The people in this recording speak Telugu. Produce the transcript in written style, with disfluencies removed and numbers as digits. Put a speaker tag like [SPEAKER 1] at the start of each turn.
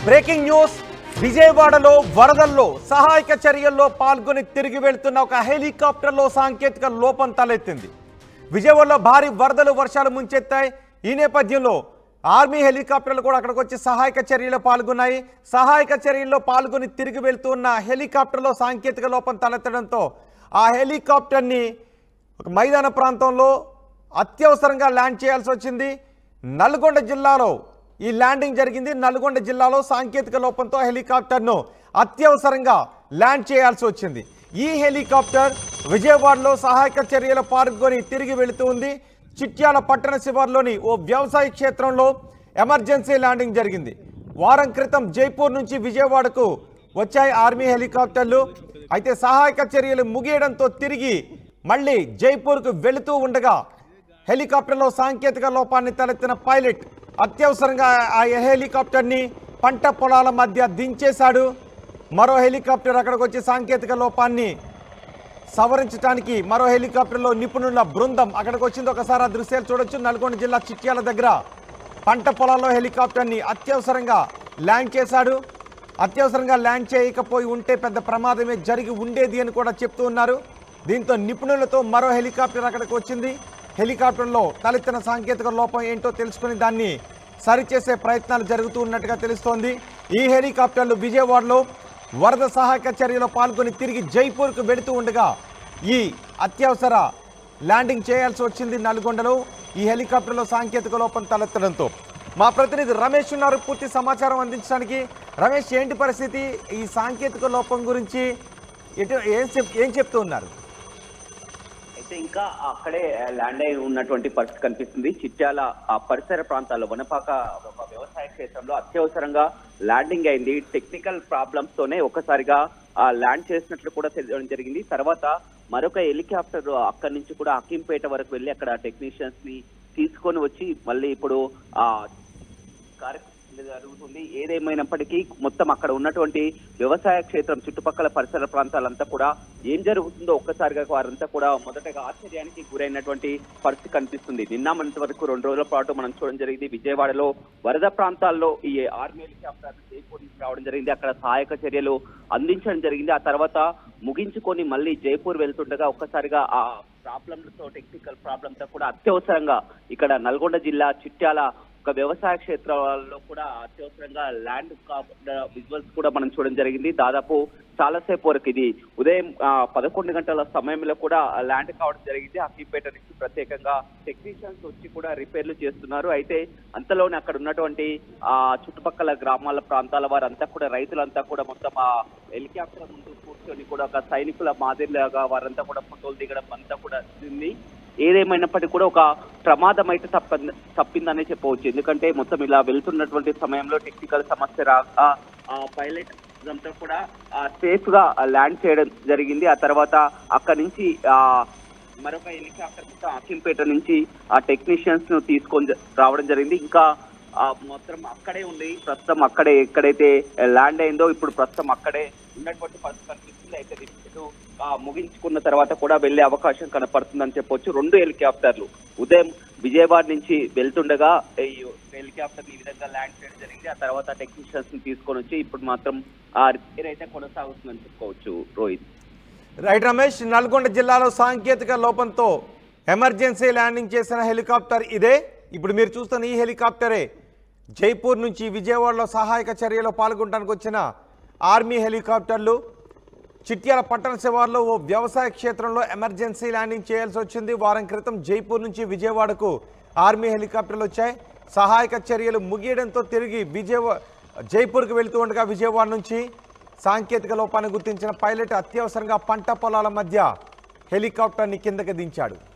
[SPEAKER 1] బ్రేకింగ్ న్యూస్ విజయవాడలో వరదల్లో సహాయక చర్యల్లో పాల్గొని తిరిగి వెళ్తున్న ఒక హెలికాప్టర్లో సాంకేతిక లోపం తలెత్తింది. విజయవాడలో భారీ వరదలు వర్షాలు ముంచెత్తాయి. ఈ నేపథ్యంలో ఆర్మీ హెలికాప్టర్లు కూడా అక్కడికి వచ్చి సహాయక చర్యల్లో పాల్గొన్నాయి. సహాయక చర్యల్లో పాల్గొని తిరిగి వెళ్తున్న హెలికాప్టర్లో సాంకేతిక లోపం తలెత్తడంతో ఆ హెలికాప్టర్ని ఒక మైదాన ప్రాంతంలో అత్యవసరంగా ల్యాండ్ చేయాల్సి వచ్చింది. నల్గొండ జిల్లాలో ఈ ల్యాండింగ్ జరిగింది. నల్గొండ జిల్లాలో సాంకేతిక లోపంతో హెలికాప్టర్ను అత్యవసరంగా ల్యాండ్ చేయాల్సి వచ్చింది. ఈ హెలికాప్టర్ విజయవాడలో సహాయక చర్యలు పాల్గొని తిరిగి వెళుతూ ఉంది. చిట్యాల పట్టణ శివార్లోని ఓ వ్యవసాయ క్షేత్రంలో ఎమర్జెన్సీ ల్యాండింగ్ జరిగింది. వారం క్రితం జైపూర్ నుంచి విజయవాడకు వచ్చాయి ఆర్మీ హెలికాప్టర్లు. అయితే సహాయక చర్యలు ముగియడంతో తిరిగి మళ్ళీ జైపూర్కు వెళుతూ ఉండగా హెలికాప్టర్లో సాంకేతిక లోపాన్ని తలెత్తిన పైలట్ అత్యవసరంగా ఆ హెలికాప్టర్ని పంట పొలాల మధ్య దించేశాడు. మరో హెలికాప్టర్ అక్కడికి వచ్చి సాంకేతిక లోపాన్ని సవరించడానికి మరో హెలికాప్టర్లో నిపుణుల బృందం అక్కడికి వచ్చింది. ఒకసారి ఆ దృశ్యాలు చూడొచ్చు. నల్గొండ జిల్లా చిట్యాల దగ్గర పంట పొలాల్లో హెలికాప్టర్ని అత్యవసరంగా ల్యాండ్ చేశాడు. అత్యవసరంగా ల్యాండ్ చేయకపోయి ఉంటే పెద్ద ప్రమాదమే జరిగి ఉండేది అని కూడా చెప్తూ ఉన్నారు. దీంతో నిపుణులతో మరో హెలికాప్టర్ అక్కడికి వచ్చింది. హెలికాప్టర్లో తలెత్తిన సాంకేతిక లోపం ఏంటో తెలుసుకుని దాన్ని సరిచేసే ప్రయత్నాలు జరుగుతూ ఉన్నట్టుగా తెలుస్తోంది. ఈ హెలికాప్టర్లు విజయవాడలో వరద సహాయక చర్యలో పాల్గొని తిరిగి జైపూర్కు వెళుతూ ఉండగా ఈ అత్యవసర ల్యాండింగ్ చేయాల్సి వచ్చింది. నల్గొండలో ఈ హెలికాప్టర్లో సాంకేతిక లోపం తలెత్తడంతో మా ప్రతినిధి రమేష్ ఉన్నారు పూర్తి సమాచారం అందించడానికి. రమేష్, ఏంటి పరిస్థితి? ఈ సాంకేతిక లోపం గురించి ఏం చెప్తూ ఉన్నారు?
[SPEAKER 2] అయితే ఇంకా అక్కడే ల్యాండ్ అయి ఉన్నటువంటి పరిస్థితి కనిపిస్తుంది. చిట్యాల పరిసర ప్రాంతాల్లో వనపాక ఒక వ్యవసాయ క్షేత్రంలో అత్యవసరంగా ల్యాండింగ్ అయింది. టెక్నికల్ ప్రాబ్లమ్స్ తోనే ఒక్కసారిగా ల్యాండ్ చేసినట్లు కూడా తెలియడం జరిగింది. తర్వాత మరొక హెలికాప్టర్ అక్కడి నుంచి కూడా అక్కింపేట వరకు వెళ్ళి అక్కడ టెక్నీషియన్స్ ని తీసుకొని వచ్చి మళ్ళీ ఇప్పుడు కార్యక్రమం జరుగుతుంది. ఏదేమైనప్పటికీ మొత్తం అక్కడ ఉన్నటువంటి వ్యవసాయ క్షేత్రం చుట్టుపక్కల పరిసర ప్రాంతాలంతా కూడా ఏం జరుగుతుందో ఒక్కసారిగా వారంతా కూడా మొదటగా ఆశ్చర్యానికి గురైనటువంటి పరిస్థితి కనిపిస్తుంది. నిన్న మొన్నటి వరకు 2 రోజుల పాటు మనం చూడడం జరిగింది. విజయవాడలో వరద ప్రాంతాల్లో ఈ ఆర్మీ హెలికాప్టర్ జైపూర్ నుంచి రావడం జరిగింది. అక్కడ సహాయక చర్యలు అందించడం జరిగింది. ఆ తర్వాత ముగించుకొని మళ్ళీ జైపూర్ వెళ్తుండగా ఒక్కసారిగా ఆ ప్రాబ్లంలతో టెక్నికల్ ప్రాబ్లంతో కూడా అత్యవసరంగా ఇక్కడ నల్గొండ జిల్లా చిట్యాల ఒక వ్యవసాయ క్షేత్రాల్లో కూడా అత్యవసరంగా ల్యాండ్ విజువల్స్ కూడా మనం చూడడం జరిగింది. దాదాపు చాలాసేపు వరకు ఇది ఉదయం 11 గంటల సమయంలో కూడా ల్యాండ్ కావడం జరిగింది. అక్కిపేట నుంచి ప్రత్యేకంగా టెక్నీషియన్స్ వచ్చి కూడా రిపేర్లు చేస్తున్నారు. అయితే అంతలోనే అక్కడ ఉన్నటువంటి చుట్టుపక్కల గ్రామాల ప్రాంతాల వారంతా కూడా రైతులంతా కూడా మొత్తం ఆ హెలికాప్టర్ ముందు కూర్చొని కూడా ఒక సైనికుల మాదిరిలాగా వారంతా కూడా ఫోటోలు దిగడం అంతా కూడా ఉంది. ఏదేమైనప్పటికీ కూడా ఒక ప్రమాదం అయితే తప్పిందనే చెప్పవచ్చు. ఎందుకంటే మొత్తం ఇలా వెళ్తున్నటువంటి సమయంలో టెక్నికల్ సమస్య రాక పైలట్ అంతా కూడా సేఫ్ గా ల్యాండ్ చేయడం జరిగింది. ఆ తర్వాత అక్కడి నుంచి మరొక హెలికాప్టర్ అక్కింపేట నుంచి ఆ టెక్నీషియన్స్ ను తీసుకొని రావడం జరిగింది. ఇంకా మొత్తం అక్కడే ఉంది. ప్రస్తుతం అక్కడే ఎక్కడైతే ల్యాండ్ అయిందో ఇప్పుడు ప్రస్తుతం అక్కడే ఉన్నటువంటి పరిస్థితి కనిపిస్తుంది. అయితే ముగించుకున్న తర్వాత కూడా వెళ్లే అవకాశం కనపడుతుందని చెప్పొచ్చు. 2 హెలికాప్టర్లు ఉదయం విజయవాడ నుంచి వెళ్తుండగా ఈ హెలికాప్టర్ ఈ విధంగా ల్యాండ్ చేయడం జరిగింది. ఆ తర్వాత టెక్నీషియన్స్ ని తీసుకొని వచ్చి ఇప్పుడు మాత్రం రిపేర్ అయితే కొనసాగుతుందని చెప్పుకోవచ్చు. రోహిత్.
[SPEAKER 1] రైట్ రమేష్, నల్గొండ జిల్లాలో సాంకేతిక లోపంతో ఎమర్జెన్సీ ల్యాండింగ్ చేసిన హెలికాప్టర్ ఇదే. ఇప్పుడు మీరు చూస్తున్న ఈ హెలికాప్టరే జైపూర్ నుంచి విజయవాడలో సహాయక చర్యలో పాల్గొనడానికి వచ్చిన ఆర్మీ హెలికాప్టర్లు. చిట్యాల పట్టణ శివార్లో ఓ వ్యవసాయ క్షేత్రంలో ఎమర్జెన్సీ ల్యాండింగ్ చేయాల్సి వచ్చింది. వారం క్రితం జైపూర్ నుంచి విజయవాడకు ఆర్మీ హెలికాప్టర్లు వచ్చాయి. సహాయక చర్యలు ముగియడంతో తిరిగి జైపూర్కు వెళుతూ ఉండగా విజయవాడ నుంచి సాంకేతిక లోపాన్ని గుర్తించిన పైలట్ అత్యవసరంగా పంట పొలాల మధ్య హెలికాప్టర్ని కిందకి దించాడు.